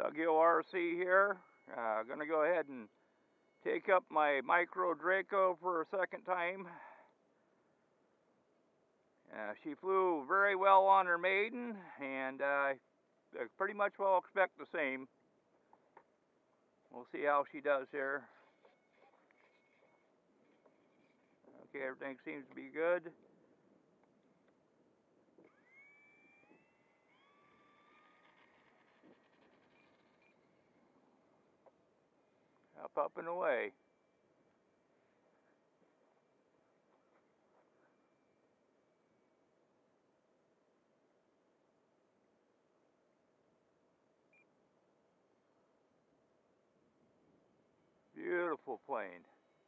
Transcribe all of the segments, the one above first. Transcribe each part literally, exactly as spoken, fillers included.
W R C here. Uh, gonna go ahead and take up my Micro Draco for a second time. Uh, she flew very well on her maiden, and uh, I pretty much will expect the same. We'll see how she does here. Okay, everything seems to be good. Up, up, and away. Beautiful plane.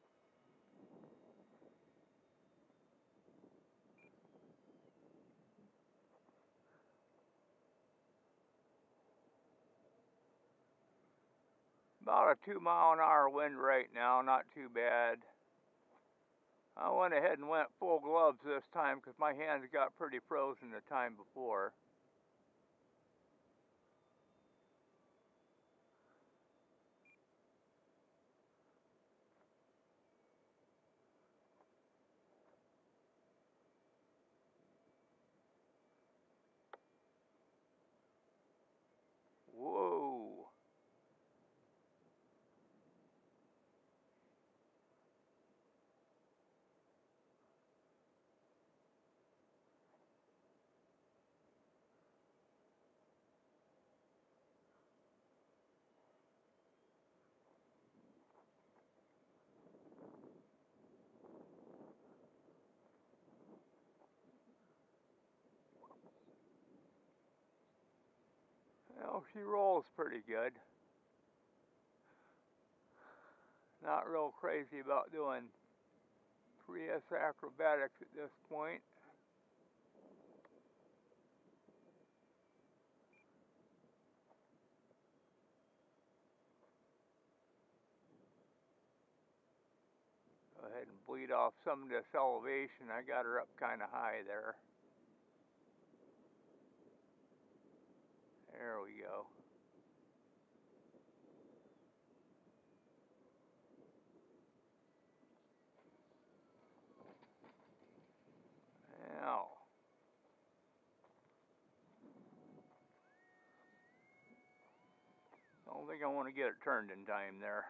About a two mile an hour wind right now, not too bad. I went ahead and went full gloves this time because my hands got pretty frozen the time before. Whoa. Well, she rolls pretty good. Not real crazy about doing three S acrobatics at this point. Go ahead and bleed off some of this elevation. I got her up kind of high there. There we go. Now, I don't think I want to get it turned in time there.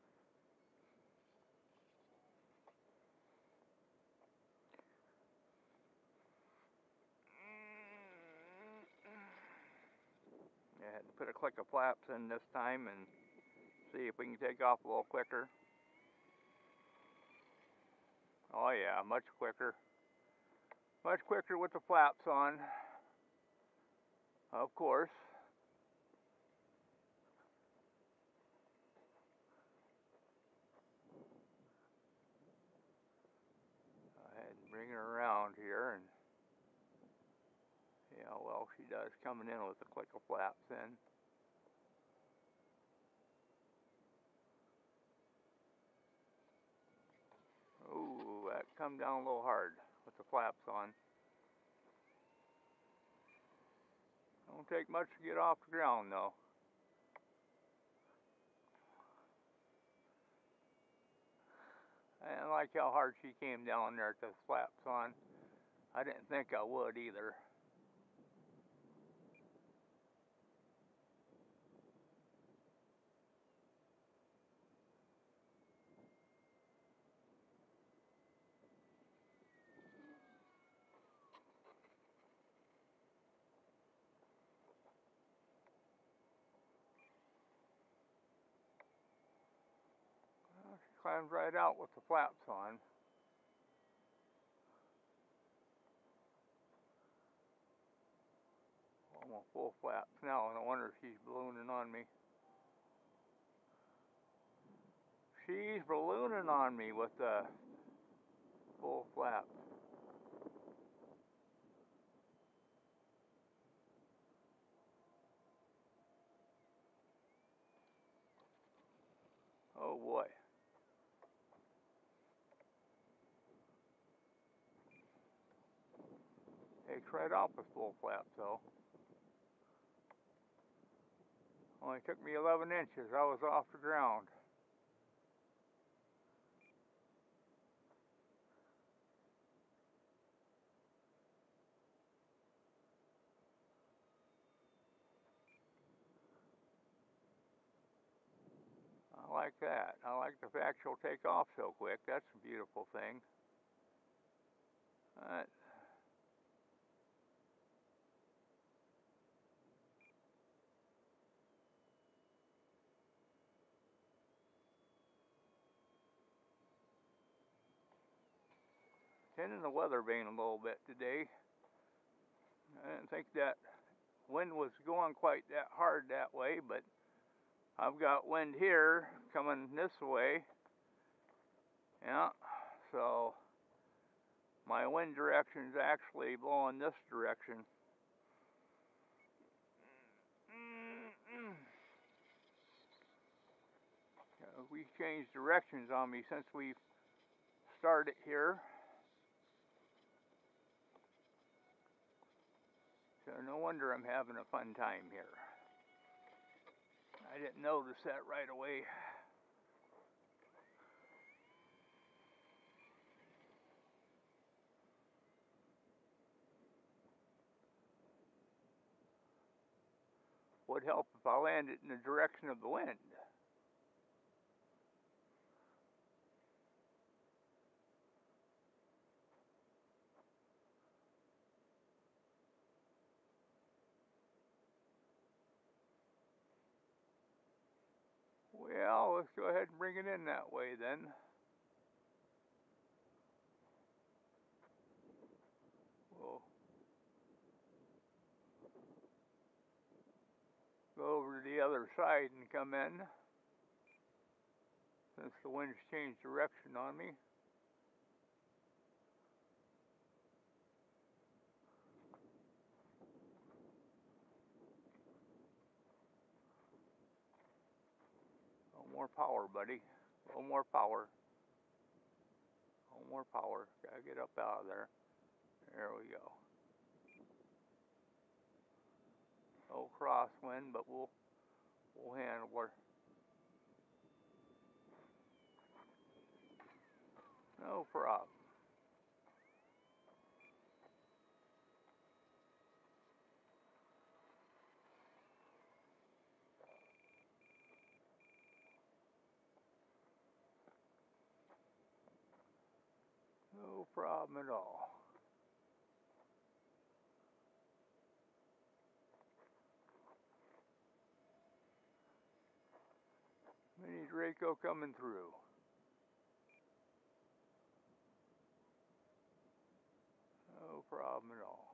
I had to put a click of flaps in this time and see if we can take off a little quicker. Oh yeah, much quicker. Much quicker with the flaps on, of course. Go ahead and bring her around here and see how well she does coming in with the click of flaps in. Ooh, that come down a little hard with the flaps on. Don't take much to get off the ground though. I didn't like how hard she came down there with the flaps on. I didn't think I would either. Well, she climbed right out with the flaps on. Almost full flaps now, and I wonder if she's ballooning on me. She's ballooning on me with the full flap. Oh boy. Takes right off with full flaps though. Only took me eleven inches. I was off the ground. I like that. I like the fact she'll take off so quick. That's a beautiful thing. All right. Tending the weather vane a little bit today. I didn't think that wind was going quite that hard that way, but I've got wind here coming this way. Yeah, so my wind direction's actually blowing this direction. Uh, we changed directions on me since we started here. So no wonder I'm having a fun time here. I didn't notice that right away. Would help if I landed in the direction of the wind. Well, let's go ahead and bring it in that way then. We'll go over to the other side and come in, since the wind's changed direction on me. A little more power, buddy. A little more power. A little more power. Gotta get up out of there. There we go. No crosswind, but we'll we'll handle her. No problem. No problem at all. Mini Draco coming through. No problem at all.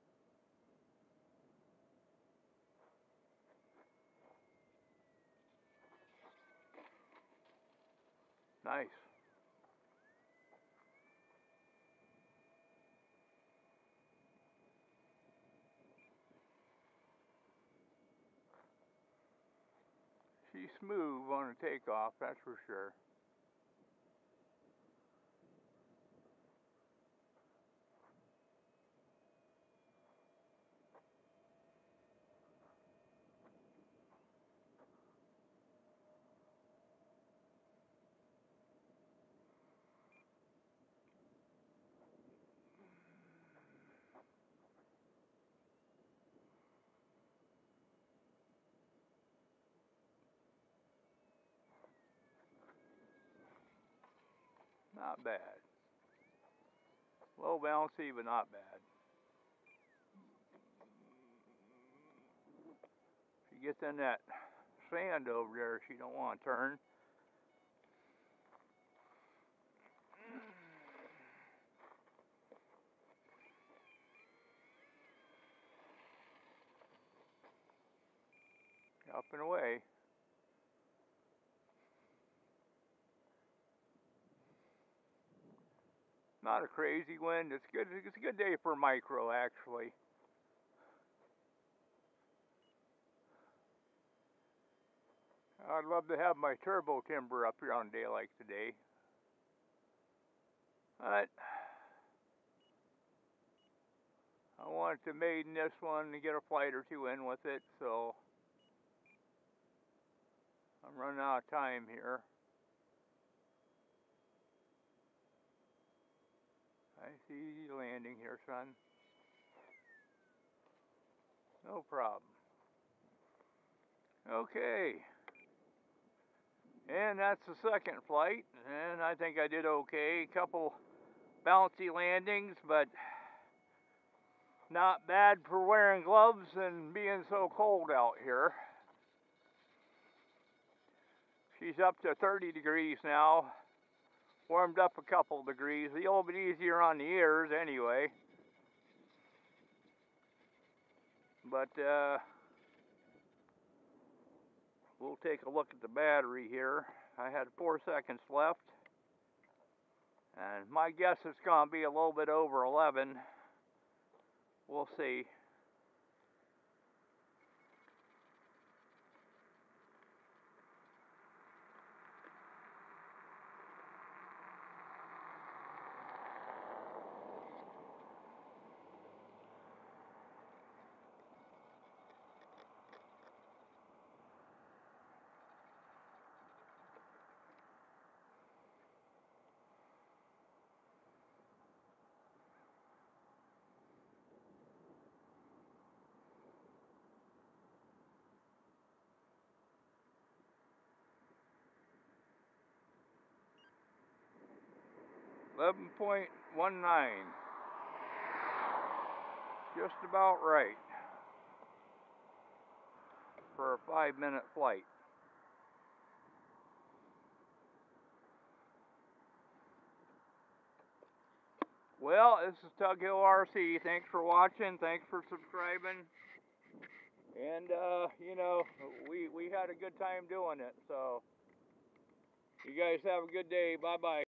Nice. She's smooth on a takeoff, that's for sure. Not bad. Low bouncy, but not bad. She gets in that sand over there, she don't want to turn. Up and away. Not a crazy wind. It's good. It's a good day for micro, actually. I'd love to have my turbo timber up here on a day like today. But I wanted to maiden this one and get a flight or two in with it, so I'm running out of time here. I see you landing here, son. No problem. Okay. And that's the second flight, and I think I did okay. Couple bouncy landings, but not bad for wearing gloves and being so cold out here. She's up to thirty degrees now. Warmed up a couple degrees. A little bit easier on the ears anyway. But uh, we'll take a look at the battery here. I had four seconds left. And my guess is going to be a little bit over eleven. We'll see. eleven point one nine. Just about right for a five minute flight. Well, this is Tug Hill R C. Thanks for watching. Thanks for subscribing. And, uh, you know, we, we had a good time doing it. So, you guys have a good day. Bye-bye.